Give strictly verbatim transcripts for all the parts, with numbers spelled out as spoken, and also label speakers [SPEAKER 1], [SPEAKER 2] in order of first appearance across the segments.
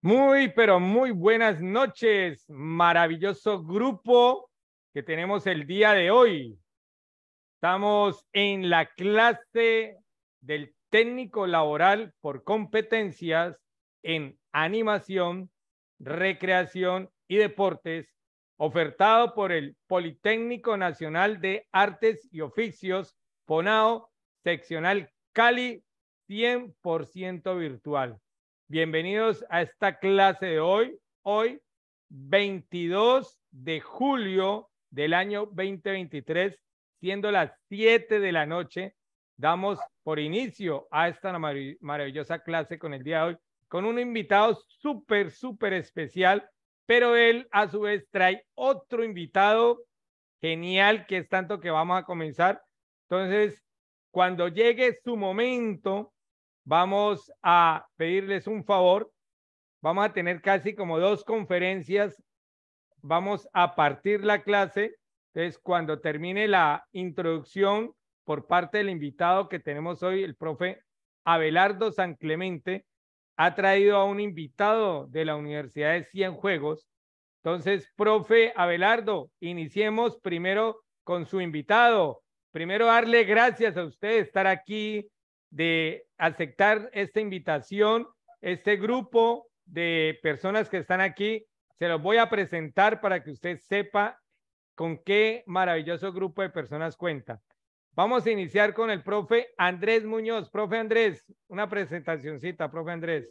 [SPEAKER 1] Muy, pero muy buenas noches, maravilloso grupo que tenemos el día de hoy. Estamos en la clase del técnico laboral por competencias en animación, recreación y deportes, ofertado por el Politécnico Nacional de Artes y Oficios, PONAO, seccional Cali, cien por ciento virtual. Bienvenidos a esta clase de hoy, hoy veintidós de julio del año veinte veintitrés, siendo las siete de la noche. Damos por inicio a esta marav maravillosa clase con el día de hoy, con un invitado súper, súper especial, pero él a su vez trae otro invitado genial, que es tanto que vamos a comenzar. Entonces, cuando llegue su momento, vamos a pedirles un favor. Vamos a tener casi como dos conferencias. Vamos a partir la clase. Entonces, cuando termine la introducción por parte del invitado que tenemos hoy, el profe Abelardo San Clemente, ha traído a un invitado de la Universidad de Cienfuegos. Entonces, profe Abelardo, iniciemos primero con su invitado. Primero, darle gracias a usted de estar aquí, de aceptar esta invitación, este grupo de personas que están aquí. Se los voy a presentar para que usted sepa con qué maravilloso grupo de personas cuenta. Vamos a iniciar con el profe Andrés Muñoz. Profe Andrés, una presentacioncita, profe Andrés.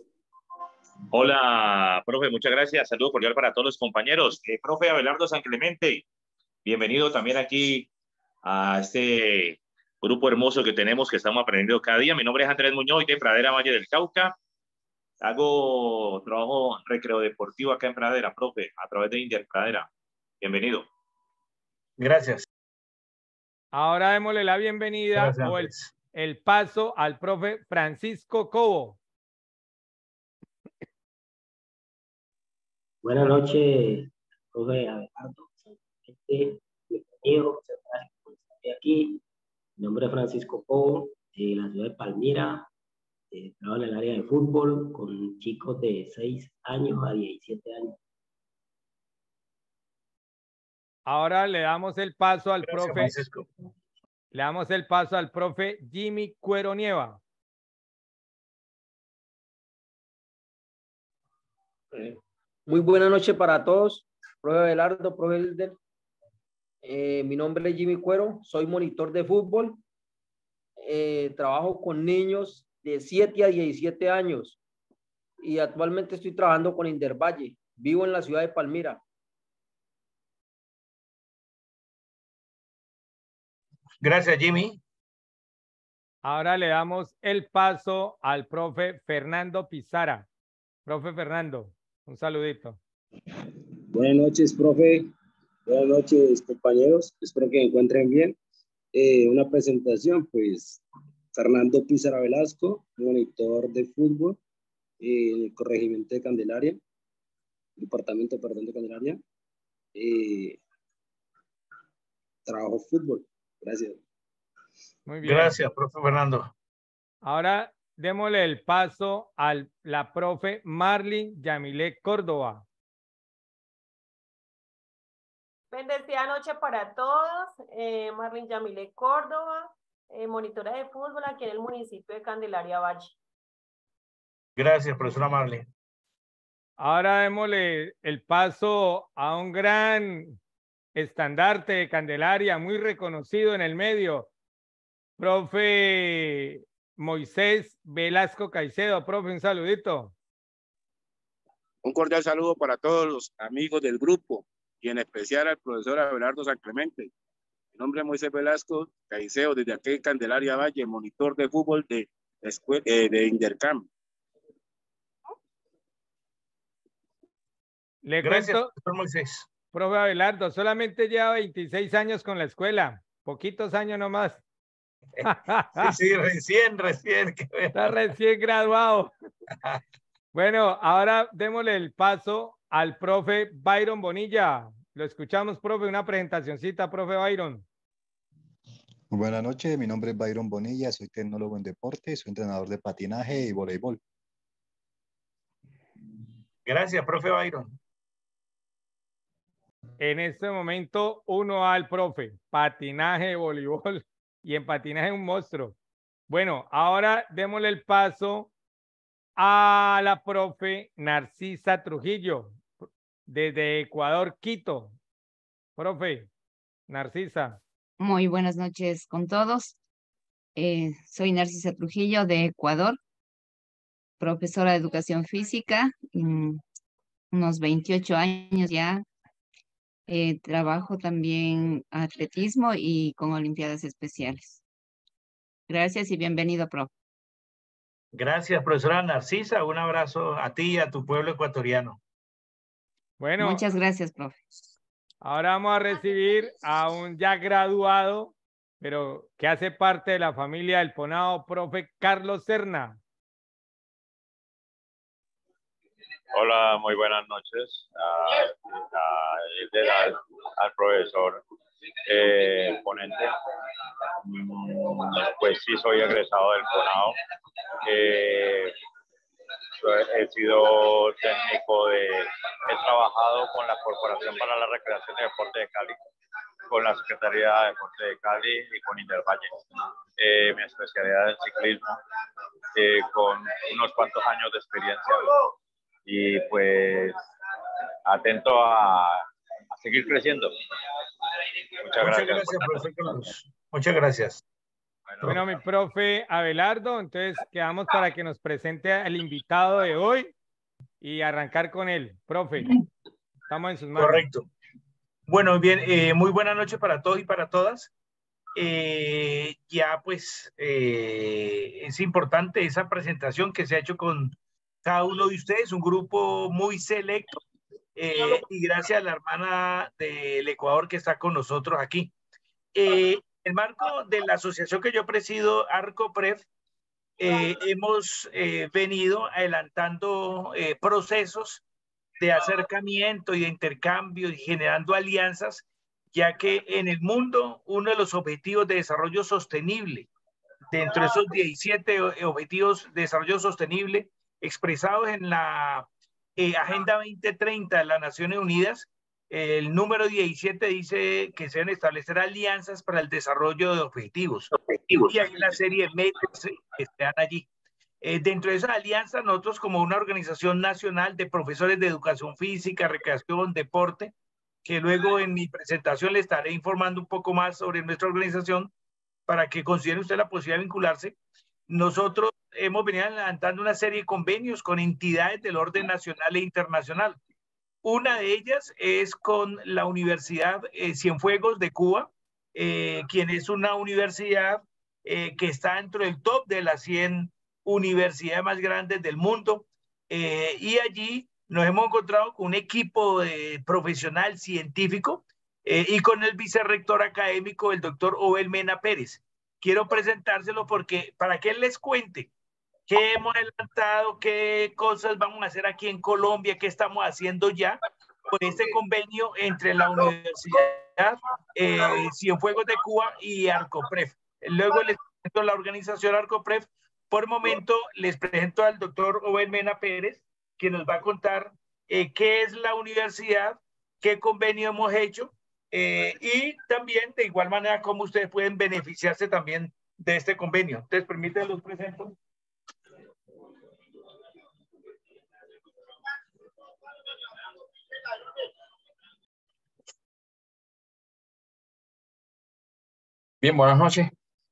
[SPEAKER 2] Hola, profe, muchas gracias. Saludo cordial para todos los compañeros. Eh, profe Abelardo San Clemente, bienvenido también aquí a este grupo hermoso que tenemos, que estamos aprendiendo cada día. Mi nombre es Andrés Muñoz, de Pradera, Valle del Cauca. Hago trabajo recreo deportivo acá en Pradera, profe, a través de Inter Pradera. Bienvenido.
[SPEAKER 3] Gracias.
[SPEAKER 1] Ahora démosle la bienvenida
[SPEAKER 3] Gracias,
[SPEAKER 1] o el, el paso al profe Francisco Cobo.
[SPEAKER 4] Buenas noches, profe Abelardo. Bienvenido, muchas gracias por estar aquí. Mi nombre es Francisco Cobo, de la ciudad de Palmira. Eh, trabajo en el área de fútbol con chicos de seis años a diecisiete años.
[SPEAKER 1] Ahora le damos el paso al
[SPEAKER 3] Gracias,
[SPEAKER 1] profe.
[SPEAKER 3] Francisco.
[SPEAKER 1] Le damos el paso al profe Jimmy Cuero Nieva.
[SPEAKER 5] Muy buena noche para todos, profe Abelardo, profe Hilder. Eh, mi nombre es Jimmy Cuero, soy monitor de fútbol. Eh, trabajo con niños de siete a diecisiete años y actualmente estoy trabajando con Indervalle. Vivo en la ciudad de Palmira.
[SPEAKER 3] Gracias, Jimmy.
[SPEAKER 1] Ahora le damos el paso al profe Fernando Pizarra. Profe Fernando, un saludito.
[SPEAKER 6] Buenas noches, profe. Buenas noches, compañeros. Espero que me encuentren bien. Eh, una presentación, pues, Fernando Pizarra Velasco, monitor de fútbol eh, en el corregimiento de Candelaria, departamento, perdón, de Candelaria. Eh, trabajo fútbol. Gracias.
[SPEAKER 1] Muy bien.
[SPEAKER 3] Gracias, profe Fernando.
[SPEAKER 1] Ahora démosle el paso a la profe Marlin Yamile Córdoba.
[SPEAKER 7] Bendecida noche para todos. Eh, Marlin Yamile Córdoba, eh, monitora de fútbol aquí en el municipio de Candelaria Valle.
[SPEAKER 3] Gracias, profesora Marlin.
[SPEAKER 1] Ahora démosle el paso a un gran estandarte de Candelaria, muy reconocido en el medio, profe Moisés Velasco Caicedo. Profe, un saludito.
[SPEAKER 8] Un cordial saludo para todos los amigos del grupo y en especial al profesor Abelardo San Clemente. Mi nombre es Moisés Velasco Caicedo, desde aquí en Candelaria Valle, monitor de fútbol de, de, de Indercam.
[SPEAKER 1] Le
[SPEAKER 3] Gracias,
[SPEAKER 1] cuento,
[SPEAKER 3] profesor Moisés.
[SPEAKER 1] profe Abelardo, solamente lleva veintiséis años con la escuela, poquitos años nomás.
[SPEAKER 3] Sí, sí, recién, recién.
[SPEAKER 1] Está recién graduado. Bueno, ahora démosle el paso al profe Byron Bonilla. Lo escuchamos, profe, una presentacioncita, profe Byron.
[SPEAKER 9] Buenas noches, mi nombre es Byron Bonilla, soy tecnólogo en deporte, soy entrenador de patinaje y voleibol.
[SPEAKER 3] Gracias, profe Byron.
[SPEAKER 1] En este momento, uno al profe, patinaje, voleibol, y en patinaje un monstruo. Bueno, ahora démosle el paso a la profe Narcisa Trujillo, desde Ecuador, Quito. Profe, Narcisa.
[SPEAKER 10] Muy buenas noches con todos. Eh, soy Narcisa Trujillo de Ecuador, profesora de educación física, mm, unos veintiocho años ya. Eh, trabajo también atletismo y con olimpiadas especiales. Gracias y bienvenido, profe.
[SPEAKER 3] Gracias, profesora Narcisa. Un abrazo a ti y a tu pueblo ecuatoriano.
[SPEAKER 1] Bueno.
[SPEAKER 10] Muchas gracias, profe.
[SPEAKER 1] Ahora vamos a recibir a un ya graduado, pero que hace parte de la familia del Ponao, profe Carlos Serna.
[SPEAKER 11] Hola, muy buenas noches a, a, al, al profesor eh, ponente. Pues sí, soy egresado del Ponao. Eh, he sido técnico de, he trabajado con la Corporación para la Recreación y Deporte de Cali, con la Secretaría de Deporte de Cali y con Intervalle. Eh, mi especialidad es ciclismo, eh, con unos cuantos años de experiencia. Y pues atento a, a seguir creciendo. Muchas,
[SPEAKER 3] Muchas
[SPEAKER 11] gracias.
[SPEAKER 3] gracias, profesor Carlos. Muchas gracias.
[SPEAKER 1] Bueno, bueno, mi profe Abelardo, entonces quedamos para que nos presente al invitado de hoy y arrancar con él. Profe, estamos en sus manos.
[SPEAKER 3] Correcto. Bueno, bien, eh, muy buena noche para todos y para todas. Eh, ya pues eh, es importante esa presentación que se ha hecho con cada uno de ustedes, un grupo muy selecto, eh, y gracias a la hermana del Ecuador que está con nosotros aquí. Eh, en el marco de la asociación que yo presido, ARCOPREF, eh, hemos eh, venido adelantando eh, procesos de acercamiento y de intercambio y generando alianzas, ya que en el mundo uno de los objetivos de desarrollo sostenible, dentro de esos diecisiete objetivos de desarrollo sostenible expresados en la eh, Agenda veinte treinta de las Naciones Unidas, eh, el número diecisiete dice que se deben establecer alianzas para el desarrollo de objetivos. objetivos. Y hay una serie de metas que están allí. Eh, dentro de esa alianza, nosotros como una organización nacional de profesores de educación física, recreación, deporte, que luego en mi presentación le estaré informando un poco más sobre nuestra organización para que considere usted la posibilidad de vincularse. Nosotros hemos venido adelantando una serie de convenios con entidades del orden nacional e internacional. Una de ellas es con la Universidad eh, Cienfuegos de Cuba, eh, quien es una universidad eh, que está dentro del top de las cien universidades más grandes del mundo, eh, y allí nos hemos encontrado con un equipo de profesional científico eh, y con el vicerrector académico, el doctor Obel Mena Pérez. Quiero presentárselo porque para que él les cuente qué hemos adelantado, qué cosas vamos a hacer aquí en Colombia, qué estamos haciendo ya con este convenio entre la Universidad eh, Cienfuegos de Cuba y ARCOPREF. Luego les presento la organización ARCOPREF. Por momento les presento al doctor Obel Mena Pérez, que nos va a contar eh, qué es la universidad, qué convenio hemos hecho, eh, y también de igual manera cómo ustedes pueden beneficiarse también de este convenio. Entonces, permítanme los presento.
[SPEAKER 12] Bien, buenas noches.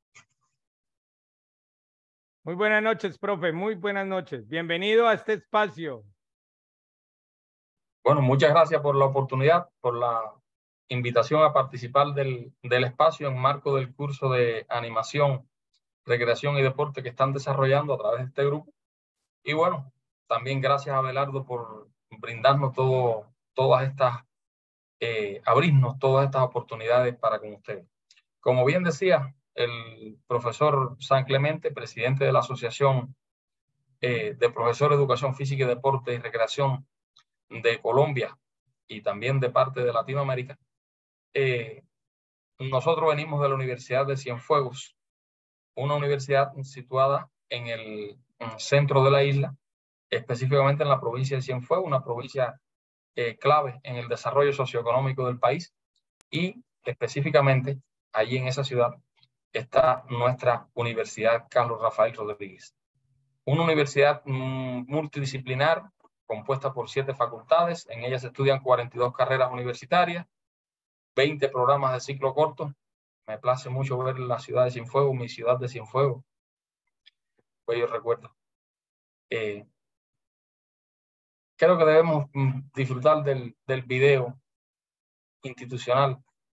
[SPEAKER 1] Muy buenas noches, profe. Muy buenas noches. Bienvenido a este espacio.
[SPEAKER 12] Bueno, muchas gracias por la oportunidad, por la invitación a participar del, del espacio en marco del curso de animación, recreación y deporte que están desarrollando a través de este grupo. Y bueno, también gracias a Abelardo por brindarnos todo, todas estas, eh, abrirnos todas estas oportunidades para con ustedes. Como bien decía el profesor San Clemente, presidente de la Asociación eh, de Profesores de Educación Física y Deporte y Recreación de Colombia y también de parte de Latinoamérica, eh, nosotros venimos de la Universidad de Cienfuegos, una universidad situada en el centro de la isla, específicamente en la provincia de Cienfuegos, una provincia eh, clave en el desarrollo socioeconómico del país, y específicamente allí en esa ciudad está nuestra Universidad Carlos Rafael Rodríguez. Una universidad mm, multidisciplinar compuesta por siete facultades. En ellas se estudian cuarenta y dos carreras universitarias, veinte programas de ciclo corto. Me place mucho ver la ciudad de Cienfuegos, mi ciudad de Cienfuegos. Pues yo recuerdo. Eh, creo que debemos mm, disfrutar del, del video institucional.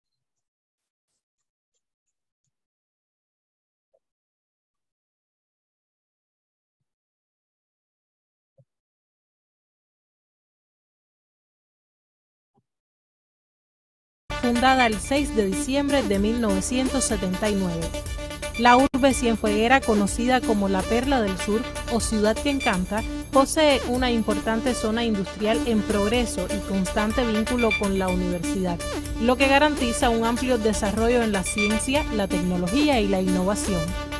[SPEAKER 13] Fundada el seis de diciembre de mil novecientos setenta y nueve. La urbe cienfueguera, conocida como la Perla del Sur o Ciudad que Encanta, posee una importante zona industrial en progreso y constante vínculo con la universidad, lo que garantiza un amplio desarrollo en la ciencia, la tecnología y la innovación.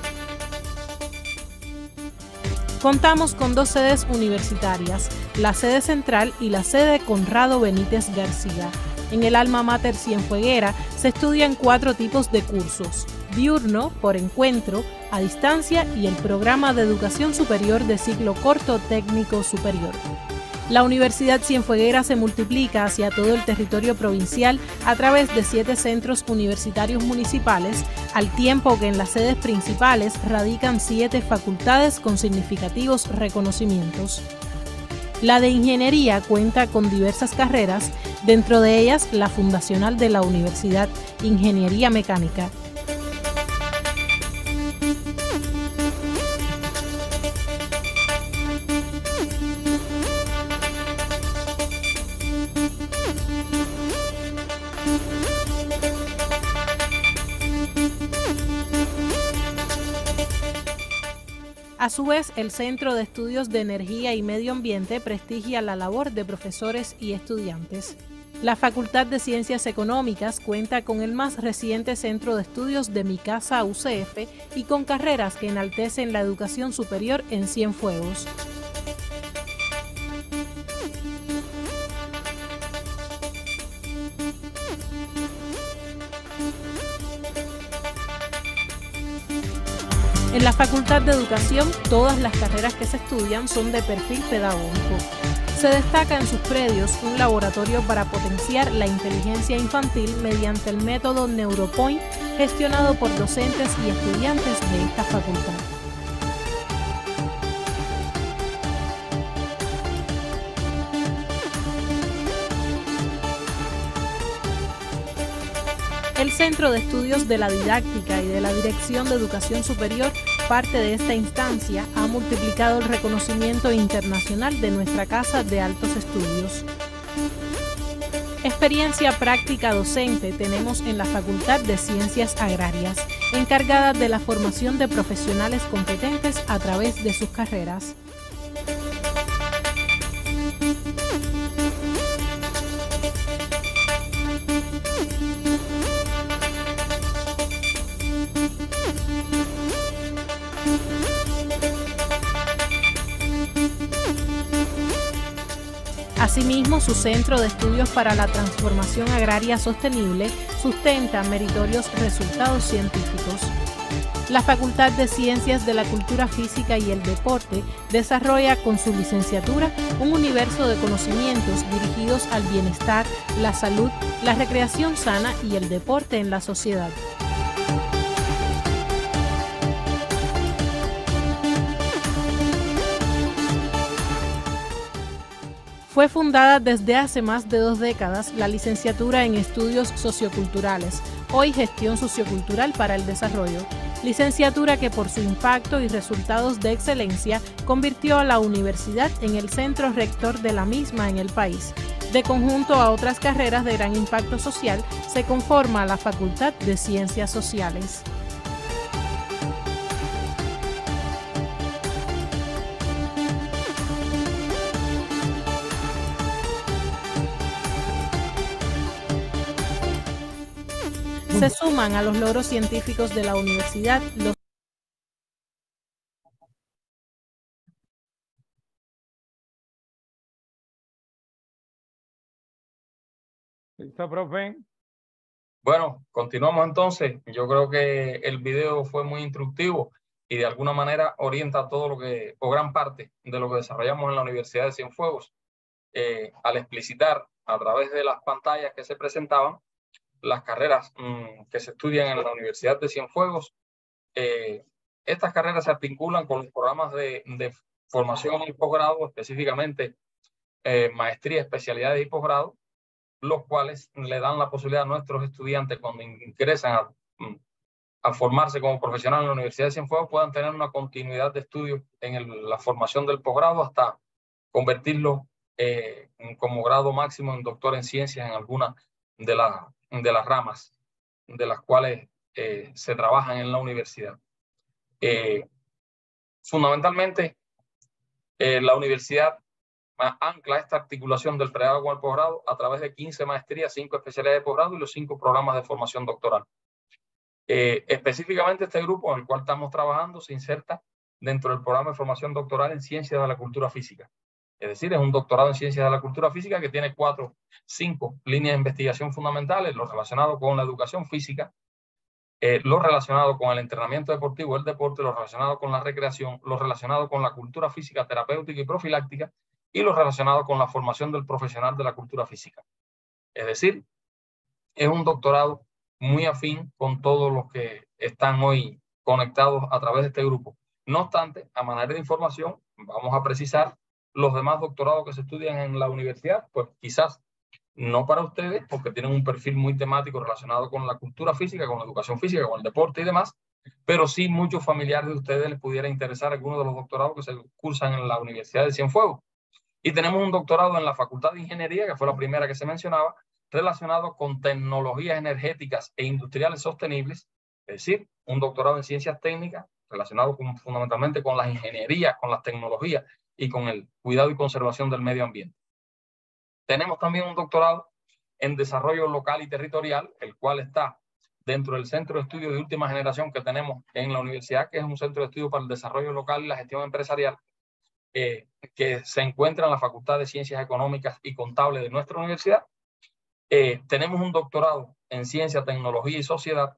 [SPEAKER 13] Contamos con dos sedes universitarias, la sede central y la sede Conrado Benítez García. En el alma mater cienfueguera se estudian cuatro tipos de cursos: diurno, por encuentro, a distancia y el programa de educación superior de ciclo corto técnico superior. La Universidad Cienfueguera se multiplica hacia todo el territorio provincial a través de siete centros universitarios municipales, al tiempo que en las sedes principales radican siete facultades con significativos reconocimientos. La de Ingeniería cuenta con diversas carreras, dentro de ellas la fundacional de la Universidad, Ingeniería Mecánica. A su vez, el Centro de Estudios de Energía y Medio Ambiente prestigia la labor de profesores y estudiantes. La Facultad de Ciencias Económicas cuenta con el más reciente Centro de Estudios de Mi Casa U C F y con carreras que enaltecen la educación superior en Cienfuegos. En la Facultad de Educación, todas las carreras que se estudian son de perfil pedagógico. Se destaca en sus predios un laboratorio para potenciar la inteligencia infantil mediante el método NeuroPoint, gestionado por docentes y estudiantes de esta facultad. El Centro de Estudios de la Didáctica y de la Dirección de Educación Superior, parte de esta instancia, ha multiplicado el reconocimiento internacional de nuestra Casa de Altos Estudios. Experiencia práctica docente tenemos en la Facultad de Ciencias Agrarias, encargada de la formación de profesionales competentes a través de sus carreras. Asimismo, su Centro de Estudios para la Transformación Agraria Sostenible sustenta meritorios resultados científicos. La Facultad de Ciencias de la Cultura Física y el Deporte desarrolla con su licenciatura un universo de conocimientos dirigidos al bienestar, la salud, la recreación sana y el deporte en la sociedad. Fue fundada desde hace más de dos décadas la licenciatura en Estudios Socioculturales, hoy Gestión Sociocultural para el Desarrollo, licenciatura que por su impacto y resultados de excelencia convirtió a la universidad en el centro rector de la misma en el país. De conjunto a otras carreras de gran impacto social, se conforma la Facultad de Ciencias Sociales. Se suman a los logros científicos de la universidad los
[SPEAKER 1] ¿Listo, profe?
[SPEAKER 12] Bueno, continuamos entonces. Yo creo que el video fue muy instructivo y de alguna manera orienta todo lo que, o gran parte de lo que desarrollamos en la Universidad de Cienfuegos, eh, al explicitar a través de las pantallas que se presentaban las carreras mmm, que se estudian en la Universidad de Cienfuegos. Eh, estas carreras se articulan con los programas de, de formación y posgrado, específicamente eh, maestría, especialidades y posgrado, los cuales le dan la posibilidad a nuestros estudiantes cuando ingresan a, a formarse como profesional en la Universidad de Cienfuegos puedan tener una continuidad de estudio en el, la formación del posgrado hasta convertirlo eh, como grado máximo en doctor en ciencias en alguna de, la, de las ramas de las cuales eh, se trabajan en la universidad. Eh, fundamentalmente, eh, la universidad ancla esta articulación del pregrado con el posgrado a través de quince maestrías, cinco especialidades de posgrado y los cinco programas de formación doctoral. Eh, específicamente este grupo en el cual estamos trabajando se inserta dentro del programa de formación doctoral en Ciencias de la Cultura Física. Es decir, es un doctorado en Ciencias de la Cultura Física que tiene cuatro, cinco líneas de investigación fundamentales, lo relacionado con la educación física, eh, lo relacionado con el entrenamiento deportivo, el deporte, lo relacionado con la recreación, lo relacionado con la cultura física, terapéutica y profiláctica, y lo relacionado con la formación del profesional de la cultura física. Es decir, es un doctorado muy afín con todos los que están hoy conectados a través de este grupo. No obstante, a manera de información, vamos a precisar los demás doctorados que se estudian en la universidad, pues quizás no para ustedes, porque tienen un perfil muy temático relacionado con la cultura física, con la educación física, con el deporte y demás, pero sí muchos familiares de ustedes les pudiera interesar algunos de los doctorados que se cursan en la Universidad de Cienfuegos. Y tenemos un doctorado en la Facultad de Ingeniería, que fue la primera que se mencionaba, relacionado con tecnologías energéticas e industriales sostenibles, es decir, un doctorado en ciencias técnicas relacionado con, fundamentalmente con las ingenierías, con las tecnologías y con el cuidado y conservación del medio ambiente. Tenemos también un doctorado en desarrollo local y territorial, el cual está dentro del Centro de Estudios de Última Generación que tenemos en la universidad, que es un centro de estudio para el desarrollo local y la gestión empresarial, Eh, que se encuentra en la Facultad de Ciencias Económicas y Contables de nuestra universidad. Eh, tenemos un doctorado en Ciencia, Tecnología y Sociedad,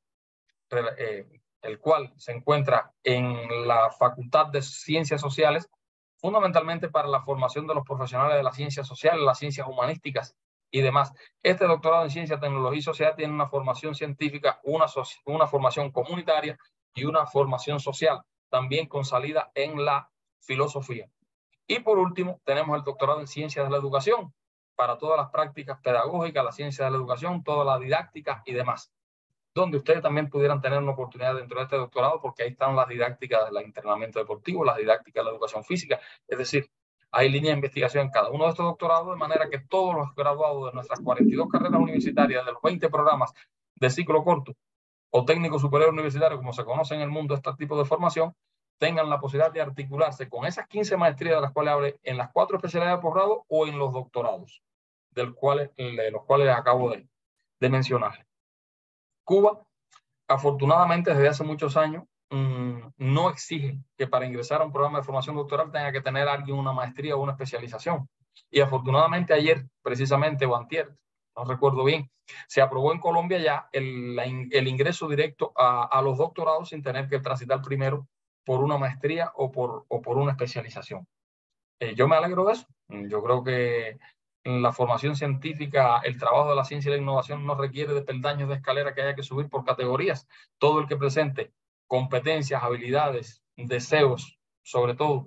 [SPEAKER 12] eh, el cual se encuentra en la Facultad de Ciencias Sociales, fundamentalmente para la formación de los profesionales de las ciencias sociales, las ciencias humanísticas y demás. Este doctorado en Ciencia, Tecnología y Sociedad tiene una formación científica, una, una formación comunitaria y una formación social, también con salida en la filosofía. Y por último, tenemos el doctorado en Ciencias de la Educación, para todas las prácticas pedagógicas, la ciencia de la educación, toda la didáctica y demás, donde ustedes también pudieran tener una oportunidad dentro de este doctorado, porque ahí están las didácticas del entrenamiento deportivo, las didácticas de la educación física, es decir, hay líneas de investigación en cada uno de estos doctorados, de manera que todos los graduados de nuestras cuarenta y dos carreras universitarias, de los veinte programas de ciclo corto o técnico superior universitario, como se conoce en el mundo este tipo de formación, tengan la posibilidad de articularse con esas quince maestrías de las cuales hablé en las cuatro especialidades de posgrado o en los doctorados, del cuales, de los cuales acabo de, de mencionar. Cuba, afortunadamente, desde hace muchos años, mmm, no exige que para ingresar a un programa de formación doctoral tenga que tener alguien una maestría o una especialización. Y afortunadamente ayer, precisamente, o antier, no recuerdo bien, se aprobó en Colombia ya el, el ingreso directo a, a los doctorados sin tener que transitar primero por una maestría o por, o por una especialización. Eh, yo me alegro de eso. Yo creo que la formación científica, el trabajo de la ciencia y la innovación no requiere de peldaños de escalera que haya que subir por categorías. Todo el que presente competencias, habilidades, deseos, sobre todo,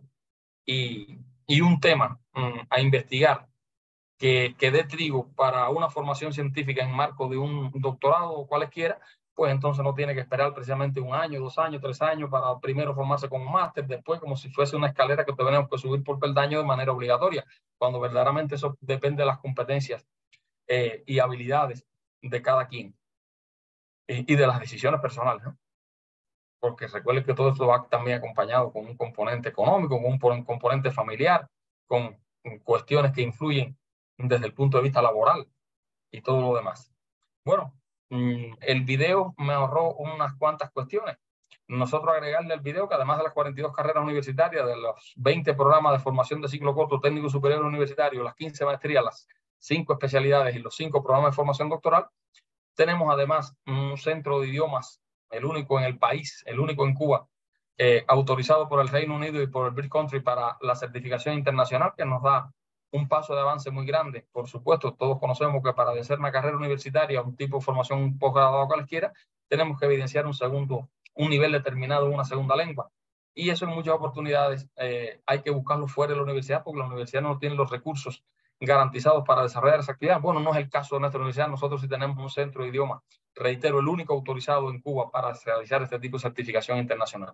[SPEAKER 12] y, y un tema um, a investigar que, que dé trigo para una formación científica en marco de un doctorado o cualesquiera, pues entonces no tiene que esperar precisamente un año, dos años, tres años para primero formarse con un máster, después como si fuese una escalera que tenemos que subir por peldaño de manera obligatoria, cuando verdaderamente eso depende de las competencias eh, y habilidades de cada quien y, y de las decisiones personales, ¿no? Porque recuerden que todo esto va también acompañado con un componente económico, con un componente familiar, con cuestiones que influyen desde el punto de vista laboral y todo lo demás. Bueno, el video me ahorró unas cuantas cuestiones. Nosotros agregarle al video que además de las cuarenta y dos carreras universitarias, de los veinte programas de formación de ciclo corto técnico superior universitario, las quince maestrías, las cinco especialidades y los cinco programas de formación doctoral. Tenemos además un centro de idiomas, el único en el país, el único en Cuba, eh, autorizado por el Reino Unido y por el British Country para la certificación internacional, que nos da un paso de avance muy grande. Por supuesto, todos conocemos que para hacer una carrera universitaria, un tipo de formación, un posgrado cualquiera, tenemos que evidenciar un segundo, un nivel determinado en una segunda lengua. Y eso en muchas oportunidades eh, hay que buscarlo fuera de la universidad, porque la universidad no tiene los recursos garantizados para desarrollar esa actividad. Bueno, no es el caso de nuestra universidad. Nosotros sí tenemos un centro de idioma, reitero, el único autorizado en Cuba para realizar este tipo de certificación internacional.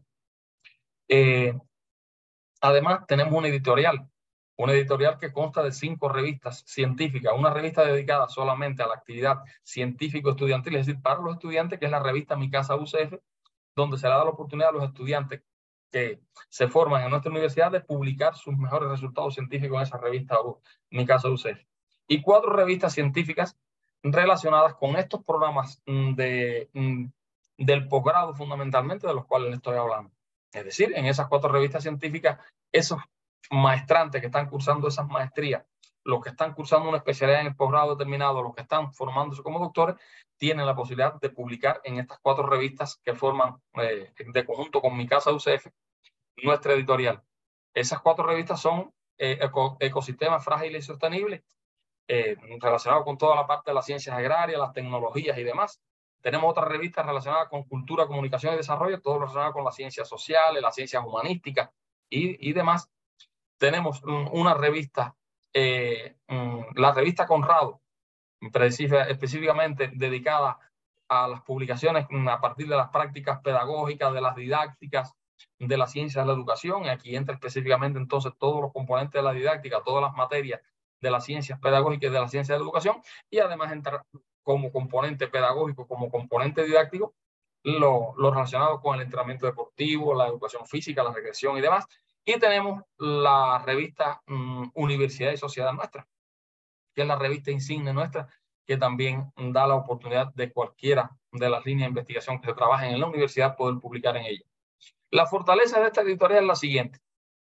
[SPEAKER 12] Eh, además, tenemos una editorial, una editorial que consta de cinco revistas científicas, una revista dedicada solamente a la actividad científico-estudiantil, es decir, para los estudiantes, que es la revista Mi Casa U C F, donde se le da la oportunidad a los estudiantes que se forman en nuestra universidad de publicar sus mejores resultados científicos en esa revista Mi Casa U C F. Y cuatro revistas científicas relacionadas con estos programas de, del posgrado fundamentalmente, de los cuales les estoy hablando. Es decir, en esas cuatro revistas científicas, esos maestrantes que están cursando esas maestrías, los que están cursando una especialidad en el posgrado determinado, los que están formándose como doctores, tienen la posibilidad de publicar en estas cuatro revistas que forman eh, de conjunto con Mi Casa U C F, nuestra editorial. Esas cuatro revistas son eh, eco, Ecosistemas Frágiles y Sostenibles, eh, relacionados con toda la parte de las ciencias agrarias, las tecnologías y demás. Tenemos otras revistas relacionadas con cultura, comunicación y desarrollo, todo relacionado con las ciencias sociales, las ciencias humanísticas y, y demás. Tenemos um, una revista, eh, um, la revista Conrado, específicamente dedicada a las publicaciones a partir de las prácticas pedagógicas, de las didácticas, de la ciencia de la educación. Y aquí entra específicamente entonces todos los componentes de la didáctica, todas las materias de las ciencias pedagógicas y de la ciencia de la educación, y además entra como componente pedagógico, como componente didáctico, lo, lo relacionado con el entrenamiento deportivo, la educación física, la recreación y demás. Y tenemos la revista um, Universidad y Sociedad Nuestra, que es la revista insignia nuestra, que también da la oportunidad de cualquiera de las líneas de investigación que se trabajen en la universidad poder publicar en ella. La fortaleza de esta editorial es la siguiente.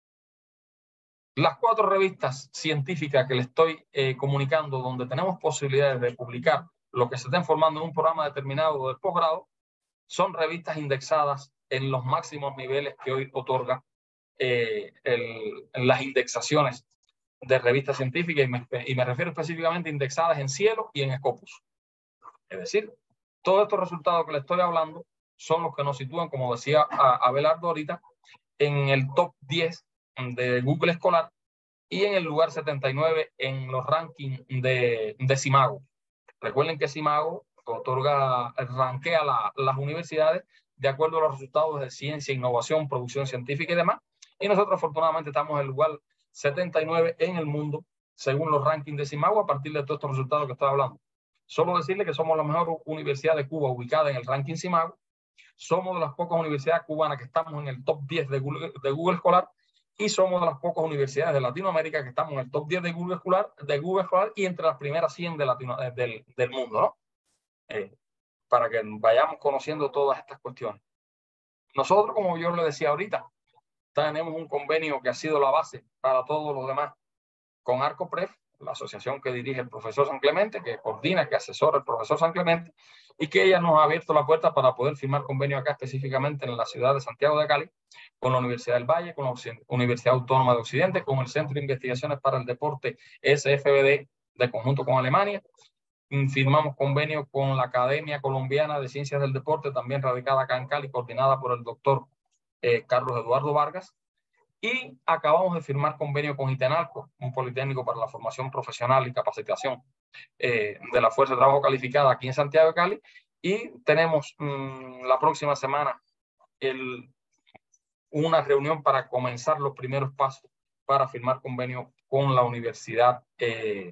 [SPEAKER 12] Las cuatro revistas científicas que le estoy eh, comunicando, donde tenemos posibilidades de publicar lo que se estén formando en un programa determinado del posgrado, son revistas indexadas en los máximos niveles que hoy otorga eh, el, en las indexaciones de revistas científicas, y me, y me refiero específicamente indexadas en Cielo y en Scopus. Es decir, todos estos resultados que le estoy hablando son los que nos sitúan, como decía Abelardo ahorita, en el top diez de Google Escolar y en el lugar setenta y nueve en los rankings de, de Simago. Recuerden que Simago otorga, rankea la, las universidades de acuerdo a los resultados de ciencia, innovación, producción científica y demás. Y nosotros afortunadamente estamos en el lugar setenta y nueve en el mundo, según los rankings de Simago, a partir de todos estos resultados que estoy hablando. Solo decirle que somos la mejor universidad de Cuba ubicada en el ranking Simago. Somos de las pocas universidades cubanas que estamos en el top diez de Google, de Google Escolar, y somos de las pocas universidades de Latinoamérica que estamos en el top diez de Google Escolar, de Google Escolar y entre las primeras cien de Latino, del, del mundo, ¿no? Eh, para que vayamos conociendo todas estas cuestiones. Nosotros, como yo le decía ahorita, tenemos un convenio que ha sido la base para todos los demás con ARCOPREF, la asociación que dirige el profesor San Clemente, que coordina, que asesora el profesor San Clemente, y que ella nos ha abierto la puerta para poder firmar convenio acá específicamente en la ciudad de Santiago de Cali, con la Universidad del Valle, con la Universidad Autónoma de Occidente, con el Centro de Investigaciones para el Deporte S F B D de conjunto con Alemania. Firmamos convenio con la Academia Colombiana de Ciencias del Deporte, también radicada acá en Cali, coordinada por el doctor eh, Carlos Eduardo Vargas. Y acabamos de firmar convenio con ITENALCO, un politécnico para la formación profesional y capacitación eh, de la Fuerza de Trabajo Calificada aquí en Santiago de Cali. Y tenemos mmm, la próxima semana el, una reunión para comenzar los primeros pasos para firmar convenio con la Universidad eh,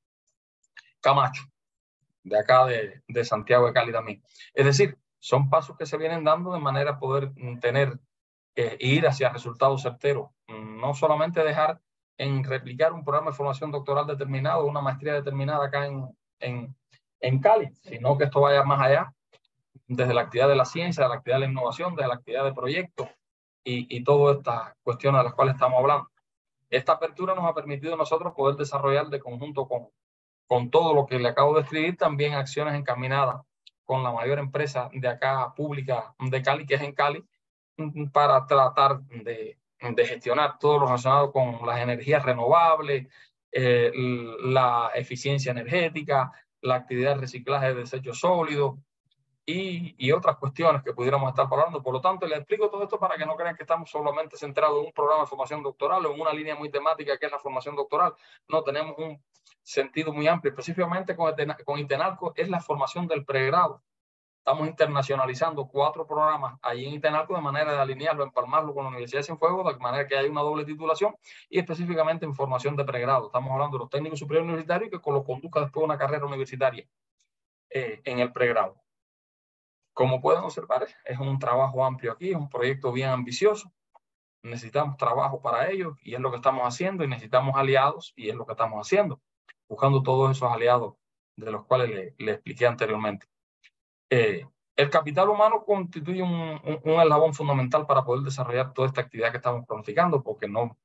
[SPEAKER 12] Camacho, de acá de, de Santiago de Cali también. Es decir, son pasos que se vienen dando de manera a poder tener Eh, ir hacia resultados certeros, no solamente dejar en replicar un programa de formación doctoral determinado, una maestría determinada acá en, en, en Cali, sino que esto vaya más allá, desde la actividad de la ciencia, de la actividad de la innovación, desde la actividad de proyectos y, y todas estas cuestiones de las cuales estamos hablando. Esta apertura nos ha permitido a nosotros poder desarrollar de conjunto con, con todo lo que le acabo de escribir, también acciones encaminadas con la mayor empresa de acá pública de Cali, que es en Cali, para tratar de, de gestionar todo lo relacionado con las energías renovables, eh, la eficiencia energética, la actividad de reciclaje de desechos sólidos y, y otras cuestiones que pudiéramos estar hablando. Por lo tanto, les explico todo esto para que no crean que estamos solamente centrados en un programa de formación doctoral o en una línea muy temática que es la formación doctoral. No, tenemos un sentido muy amplio, específicamente con, el, con Itenalco, es la formación del pregrado. Estamos internacionalizando cuatro programas allí en Itenalco de manera de alinearlo, empalmarlo con la Universidad de Cienfuegos, de manera que haya una doble titulación y específicamente en formación de pregrado. Estamos hablando de los técnicos superiores universitarios que lo conduzca después de una carrera universitaria eh, en el pregrado. Como pueden observar, es un trabajo amplio aquí, es un proyecto bien ambicioso. Necesitamos trabajo para ello y es lo que estamos haciendo, y necesitamos aliados y es lo que estamos haciendo, buscando todos esos aliados de los cuales le, le expliqué anteriormente. Eh, el capital humano constituye un, un, un eslabón fundamental para poder desarrollar toda esta actividad que estamos planificando, porque no,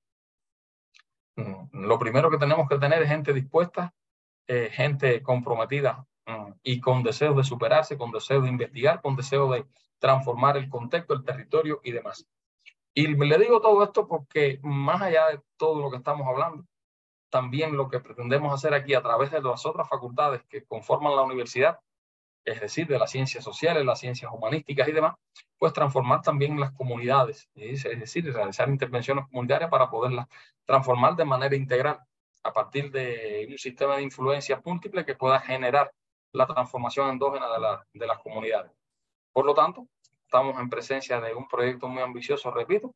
[SPEAKER 12] lo primero que tenemos que tener es gente dispuesta, eh, gente comprometida um, y con deseos de superarse, con deseos de investigar, con deseos de transformar el contexto, el territorio y demás. Y le digo todo esto porque más allá de todo lo que estamos hablando, también lo que pretendemos hacer aquí a través de las otras facultades que conforman la universidad, es decir, de las ciencias sociales, las ciencias humanísticas y demás, pues transformar también las comunidades, es decir, realizar intervenciones comunitarias para poderlas transformar de manera integral a partir de un sistema de influencias múltiples que pueda generar la transformación endógena de, la, de las comunidades. Por lo tanto, estamos en presencia de un proyecto muy ambicioso, repito,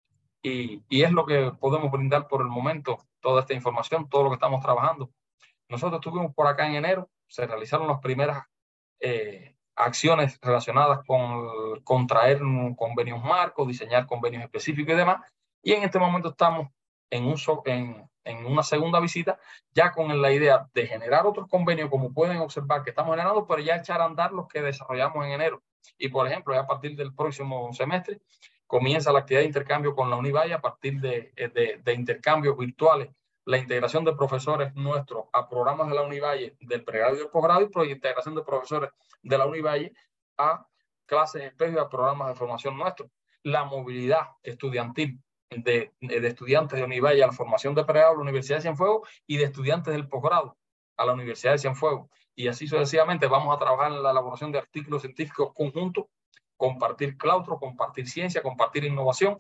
[SPEAKER 12] y, y es lo que podemos brindar por el momento, toda esta información, todo lo que estamos trabajando. Nosotros estuvimos por acá en enero, se realizaron las primeras Eh, acciones relacionadas con contraer convenios marcos, diseñar convenios específicos y demás, y en este momento estamos en, un so, en, en una segunda visita ya con la idea de generar otros convenios, como pueden observar que estamos generando, pero ya echar a andar los que desarrollamos en enero. Y por ejemplo, ya a partir del próximo semestre comienza la actividad de intercambio con la Univalle a partir de, de, de intercambios virtuales, la integración de profesores nuestros a programas de la Univalle del pregrado y del posgrado, y por integración de profesores de la Univalle a clases espejo y a programas de formación nuestros. La movilidad estudiantil de, de estudiantes de Univalle a la formación de pregrado a la Universidad de Cienfuegos y de estudiantes del posgrado a la Universidad de Cienfuegos. Y así sucesivamente vamos a trabajar en la elaboración de artículos científicos conjuntos, compartir claustro, compartir ciencia, compartir innovación.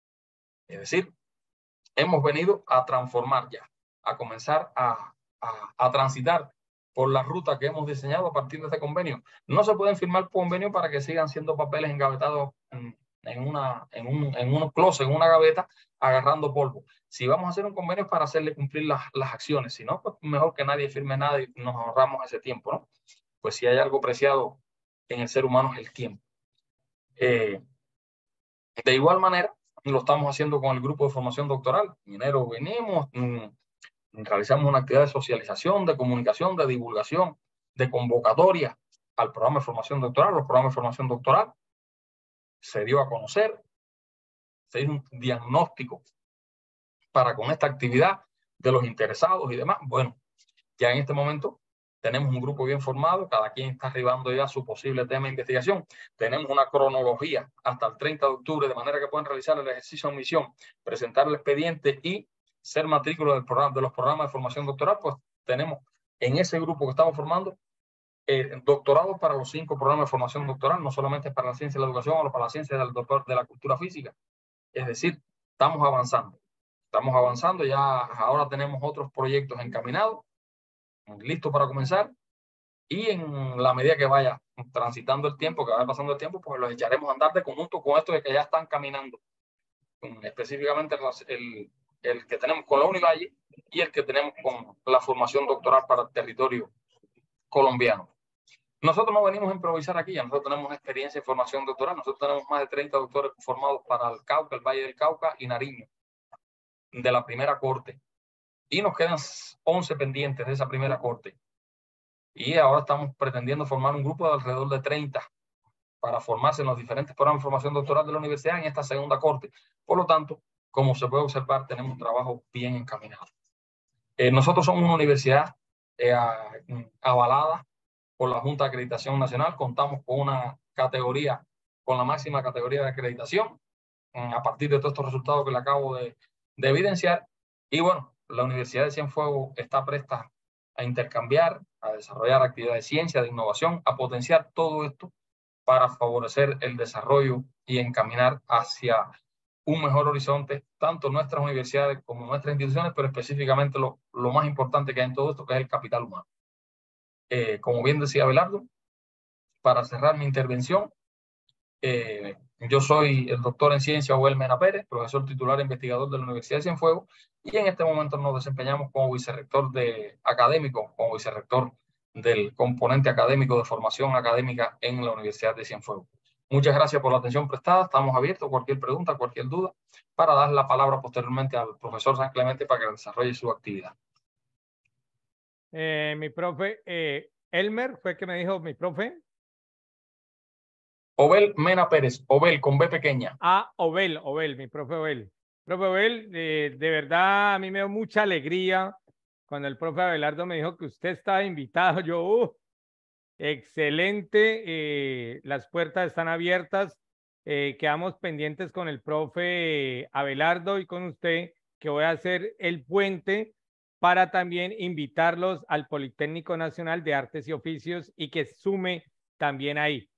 [SPEAKER 12] Es decir, hemos venido a transformar ya, a comenzar a, a, a transitar por la ruta que hemos diseñado a partir de este convenio. No se pueden firmar convenios para que sigan siendo papeles engavetados en, en, una, en, un, en un closet, en una gaveta, agarrando polvo. Si vamos a hacer un convenio es para hacerle cumplir las, las acciones, si no, pues mejor que nadie firme nada y nos ahorramos ese tiempo, ¿no? Pues si hay algo preciado en el ser humano es el tiempo. Eh, de igual manera, lo estamos haciendo con el grupo de formación doctoral. En enero venimos, mmm, realizamos una actividad de socialización, de comunicación, de divulgación, de convocatoria al programa de formación doctoral. Los programas de formación doctoral se dio a conocer, se hizo un diagnóstico para con esta actividad de los interesados y demás. Bueno, ya en este momento tenemos un grupo bien formado, cada quien está arribando ya a su posible tema de investigación. Tenemos una cronología hasta el treinta de octubre, de manera que pueden realizar el ejercicio de admisión, presentar el expediente y ser matrícula del programa, de los programas de formación doctoral. Pues tenemos en ese grupo que estamos formando eh, doctorados para los cinco programas de formación doctoral, no solamente para la ciencia de la educación o para la ciencia del doctor de la cultura física. Es decir, estamos avanzando. Estamos avanzando, ya ahora tenemos otros proyectos encaminados, listos para comenzar, y en la medida que vaya transitando el tiempo, que vaya pasando el tiempo, pues los echaremos a andar de conjunto con estos que ya están caminando. Específicamente el, el que tenemos con la Univalle y el que tenemos con la formación doctoral para el territorio colombiano. Nosotros no venimos a improvisar aquí, ya nosotros tenemos experiencia en formación doctoral. Nosotros tenemos más de treinta doctores formados para el Cauca, el Valle del Cauca y Nariño, de la primera corte. Y nos quedan once pendientes de esa primera corte. Y ahora estamos pretendiendo formar un grupo de alrededor de treinta para formarse en los diferentes programas de formación doctoral de la universidad en esta segunda corte. Por lo tanto, como se puede observar, tenemos un trabajo bien encaminado. Eh, nosotros somos una universidad eh, avalada por la Junta de Acreditación Nacional. Contamos con una categoría, con la máxima categoría de acreditación, a partir de todos estos resultados que le acabo de, de evidenciar. Y bueno, la Universidad de Cienfuegos está presta a intercambiar, a desarrollar actividades de ciencia, de innovación, a potenciar todo esto para favorecer el desarrollo y encaminar hacia un mejor horizonte, tanto nuestras universidades como nuestras instituciones, pero específicamente lo, lo más importante que hay en todo esto, que es el capital humano. Eh, como bien decía Abelardo, para cerrar mi intervención, eh, yo soy el doctor en ciencia Obel Mena Pérez, profesor titular e investigador de la Universidad de Cienfuegos, y en este momento nos desempeñamos como vicerrector de académico, como vicerrector del componente académico de formación académica en la Universidad de Cienfuegos. Muchas gracias por la atención prestada. Estamos abiertos a cualquier pregunta, cualquier duda, para dar la palabra posteriormente al profesor San Clemente para que desarrolle su actividad.
[SPEAKER 1] Eh, mi profe, eh, Elmer, fue que me dijo mi profe.
[SPEAKER 12] Obel Mena Pérez, Obel con B pequeña.
[SPEAKER 1] Ah, Obel, Obel, mi profe Obel. Profe Obel, eh, de verdad a mí me dio mucha alegría cuando el profe Abelardo me dijo que usted estaba invitado. Yo, uh, excelente, eh, las puertas están abiertas, eh, quedamos pendientes con el profe Abelardo y con usted, que voy a hacer el puente para también invitarlos al Politécnico Nacional de Artes y Oficios y que sume también ahí.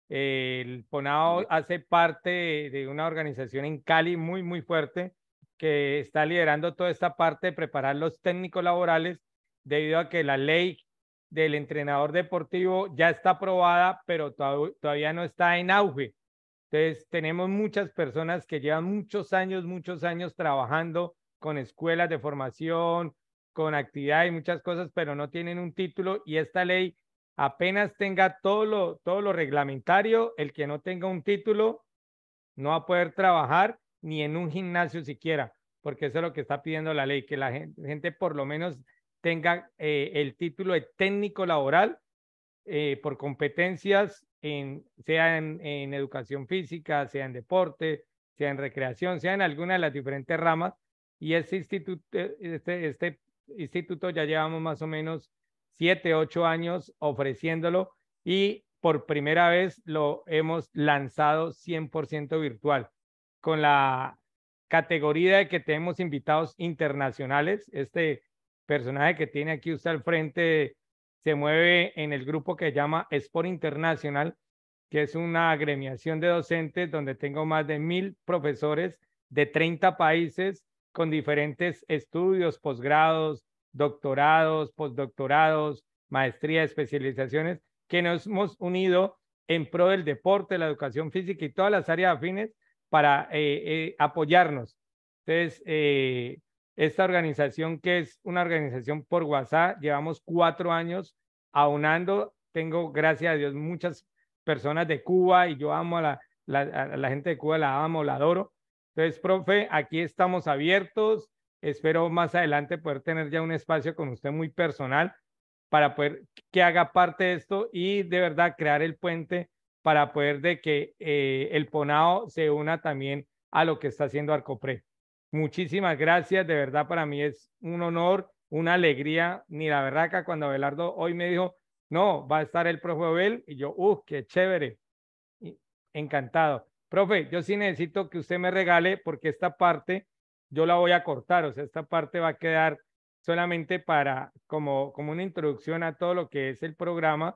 [SPEAKER 1] Eh, el PONAO hace parte de, de una organización en Cali muy, muy fuerte que está liderando toda esta parte de preparar los técnicos laborales debido a que la ley del entrenador deportivo ya está aprobada, pero to- todavía no está en auge. Entonces, tenemos muchas personas que llevan muchos años, muchos años trabajando con escuelas de formación, con actividades y muchas cosas, pero no tienen un título y esta ley apenas tenga todo lo, todo lo reglamentario, el que no tenga un título no va a poder trabajar ni en un gimnasio siquiera, porque eso es lo que está pidiendo la ley, que la gente, gente por lo menos tenga eh, el título de técnico laboral eh, por competencias, en, sea en, en educación física, sea en deporte, sea en recreación, sea en alguna de las diferentes ramas. Y este instituto, este, este instituto ya llevamos más o menos siete, ocho años ofreciéndolo y por primera vez lo hemos lanzado cien por ciento virtual con la categoría de que tenemos invitados internacionales. Este personaje que tiene aquí usted al frente se mueve en el grupo que se llama Sport Internacional, que es una agremiación de docentes donde tengo más de mil profesores de treinta países con diferentes estudios, posgrados, doctorados, postdoctorados, maestría, especializaciones, que nos hemos unido en pro del deporte, la educación física y todas las áreas afines para eh, eh, apoyarnos. Entonces, eh, esta organización, que es una organización por WhatsApp, llevamos cuatro años aunando. Tengo, gracias a Dios, muchas personas de Cuba y yo amo a la, la, a la gente de Cuba, la amo, la adoro. Entonces, profe, aquí estamos abiertos. Espero más adelante poder tener ya un espacio con usted muy personal para poder que haga parte de esto y de verdad crear el puente para poder de que eh, el PONAO se una también a lo que está haciendo Arcopre. Muchísimas gracias, de verdad para mí es un honor, una alegría, ni la verdad que cuando Abelardo hoy me dijo, no, va a estar el profe Obel, y yo, ¡uh, qué chévere! Y, encantado. Profe, yo sí necesito que usted me regale porque esta parte yo la voy a cortar, o sea, esta parte va a quedar solamente para como, como una introducción a todo lo que es el programa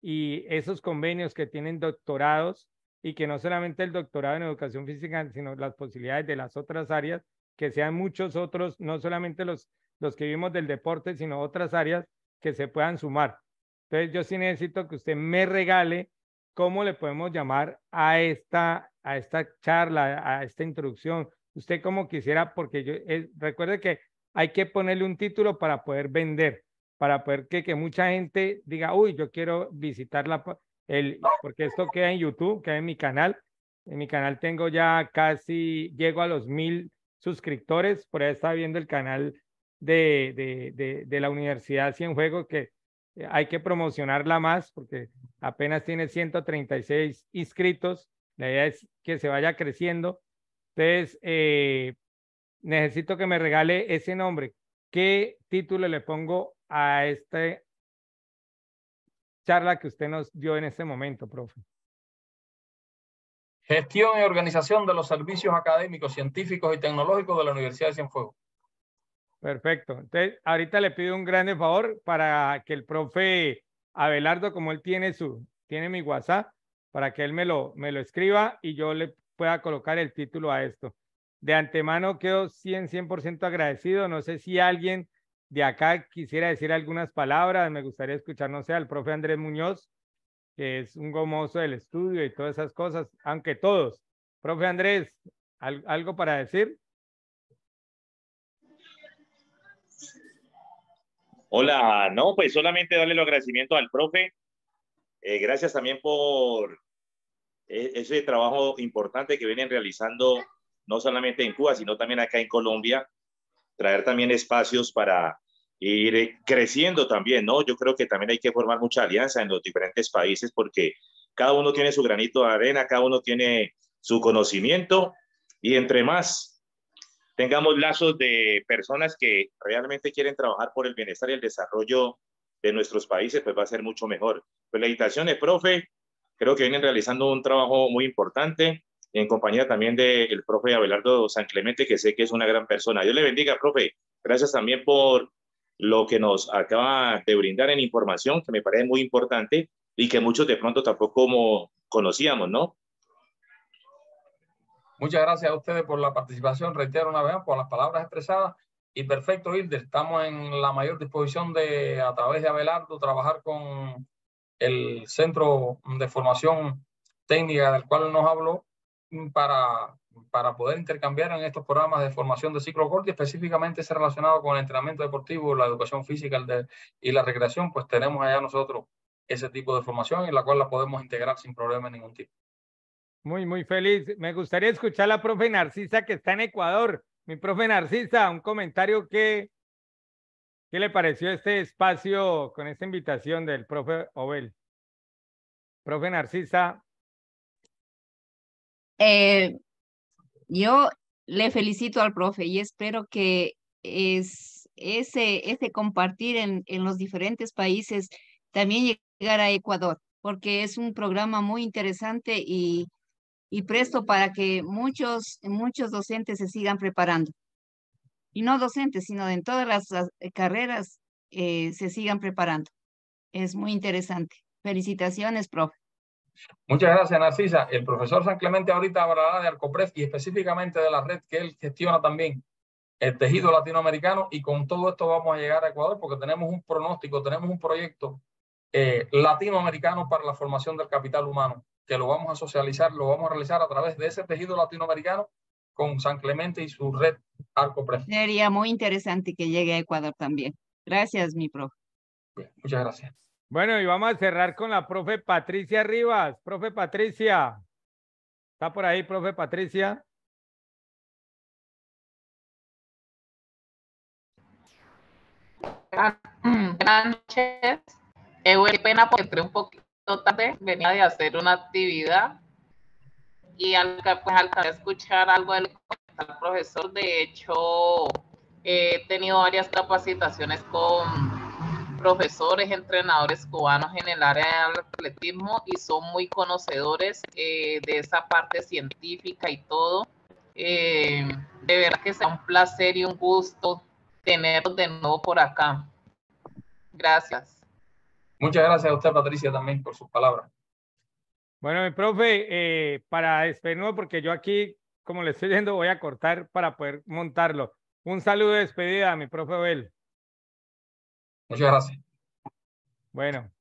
[SPEAKER 1] y esos convenios que tienen doctorados y que no solamente el doctorado en educación física, sino las posibilidades de las otras áreas, que sean muchos otros, no solamente los, los que vivimos del deporte, sino otras áreas que se puedan sumar. Entonces yo sí necesito que usted me regale cómo le podemos llamar a esta, a esta charla, a esta introducción. Usted como quisiera, porque yo eh, recuerde que hay que ponerle un título para poder vender, para poder que, que mucha gente diga, uy, yo quiero visitar la, el, porque esto queda en YouTube, queda en mi canal. En mi canal tengo ya casi, llego a los mil suscriptores, por ahí está viendo el canal de, de, de, de la Universidad Cienfuegos, que hay que promocionarla más porque apenas tiene ciento treinta y seis inscritos. La idea es que se vaya creciendo. Entonces, eh, necesito que me regale ese nombre. ¿Qué título le pongo a esta charla que usted nos dio en este momento, profe?
[SPEAKER 12] Gestión y organización de los servicios académicos, científicos y tecnológicos de la Universidad de Cienfuegos.
[SPEAKER 1] Perfecto. Entonces, ahorita le pido un grande favor para que el profe Abelardo, como él tiene su, tiene mi WhatsApp, para que él me lo, me lo escriba y yo le pueda colocar el título a esto. De antemano quedo cien, cien por ciento agradecido. No sé si alguien de acá quisiera decir algunas palabras. Me gustaría escuchar, no sé, al profe Andrés Muñoz, que es un gomoso del estudio y todas esas cosas, aunque todos. Profe Andrés, ¿al, ¿algo para decir?
[SPEAKER 2] Hola, no, pues solamente darle los agradecimientos al profe. Eh, gracias también por eh, ese trabajo importante que vienen realizando, no solamente en Cuba, sino también acá en Colombia, traer también espacios para ir eh, creciendo también, ¿no? Yo creo que también hay que formar mucha alianza en los diferentes países porque cada uno tiene su granito de arena, cada uno tiene su conocimiento y entre más tengamos lazos de personas que realmente quieren trabajar por el bienestar y el desarrollo de nuestros países, pues va a ser mucho mejor. Felicitaciones, profe. Creo que vienen realizando un trabajo muy importante en compañía también del profe Abelardo San Clemente, que sé que es una gran persona. Dios le bendiga, profe. Gracias también por lo que nos acaba de brindar en información, que me parece muy importante y que muchos de pronto tampoco conocíamos, ¿no?
[SPEAKER 12] Muchas gracias a ustedes por la participación, reitero una vez, por las palabras expresadas. Y perfecto, Hilder, estamos en la mayor disposición de, a través de Abelardo, trabajar con el Centro de Formación Técnica del cual nos habló para, para poder intercambiar en estos programas de formación de ciclo corto y específicamente ese relacionado con el entrenamiento deportivo, la educación física el de, y la recreación, pues tenemos allá nosotros ese tipo de formación en la cual la podemos integrar sin problema de ningún tipo.
[SPEAKER 1] Muy, muy feliz. Me gustaría escuchar a la profe Narcisa que está en Ecuador. Mi profe Narcisa, un comentario que, ¿qué le pareció este espacio con esta invitación del profe Obel? Profe Narcisa.
[SPEAKER 10] Eh, yo le felicito al profe y espero que es, ese, ese compartir en, en los diferentes países también llegar a Ecuador, porque es un programa muy interesante y y presto para que muchos, muchos docentes se sigan preparando. Y no docentes, sino en todas las, las carreras eh, se sigan preparando. Es muy interesante. Felicitaciones, profe.
[SPEAKER 12] Muchas gracias, Narcisa. El profesor San Clemente ahorita hablará de Arcopres y específicamente de la red que él gestiona también, el tejido latinoamericano, y con todo esto vamos a llegar a Ecuador porque tenemos un pronóstico, tenemos un proyecto eh, latinoamericano para la formación del capital humano, que lo vamos a socializar, lo vamos a realizar a través de ese tejido latinoamericano con San Clemente y su red Arcopres.
[SPEAKER 10] Sería muy interesante que llegue a Ecuador también. Gracias, mi profe.
[SPEAKER 12] Bien, muchas gracias.
[SPEAKER 1] Bueno, y vamos a cerrar con la profe Patricia Rivas. Profe Patricia. ¿Está por ahí, profe Patricia?
[SPEAKER 14] Buenas noches. Eh, qué pena porque entré un poquito tarde, venía de hacer una actividad y al, pues, alcancé a escuchar algo del profesor. De hecho, he tenido varias capacitaciones con profesores, entrenadores cubanos en el área del atletismo y son muy conocedores eh, de esa parte científica y todo. Eh, de verdad que sea un placer y un gusto tenerlos de nuevo por acá. Gracias.
[SPEAKER 12] Muchas gracias a usted, Patricia, también por sus palabras.
[SPEAKER 1] Bueno, mi profe, eh, para despedirnos, porque yo aquí, como le estoy diciendo, voy a cortar para poder montarlo. Un saludo de despedida a mi profe Abel.
[SPEAKER 12] Muchas gracias.
[SPEAKER 1] Bueno.